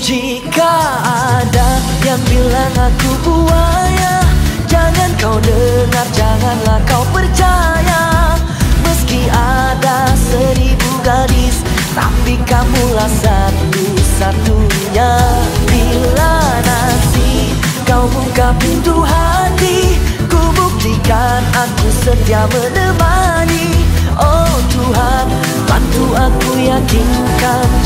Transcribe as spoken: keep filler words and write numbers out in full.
Jika ada yang bilang aku buaya, jangan kau dengar, janganlah kau percaya. Meski ada seribu gadis, tapi kamulah satu-satunya. Bila nanti kau buka pintu hati, ku buktikan aku setia menemani. Oh Tuhan, bantu aku yakinkan